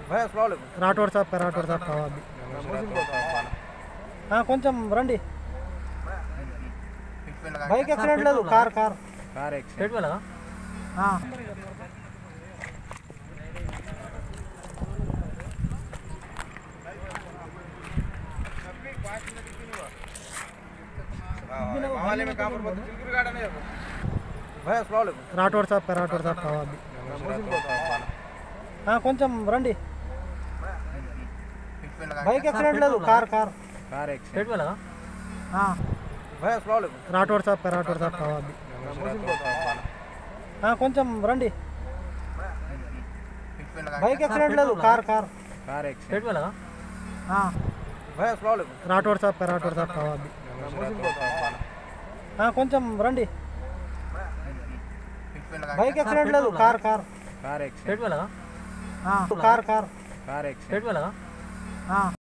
రాఠోడ్ సాబ్ కావాలి. కొంచెం రండి. బైక్ యాక్సిడెంట్ లేదు, కార్ యాక్సిడెంట్. రాఠోడ్ సాబ్ కావాలి. కొంచెం రండి. బైక్ యాక్సిడెంట్ లేదు, కార్ యాక్సిడెంట్. రాఠోడ్ సాబ్ కావాలి. కొంచెం రండి. బైక్ యాక్సిడెంట్ లేదు, కార్ యాక్సిడెంట్. రాఠోడ్ సాబ్ కావాలి. కొంచెం రండి. బైక్ యాక్సిడెంట్ లేదు, కార్ యాక్సిడెంట్. యాక్సిడెంట్.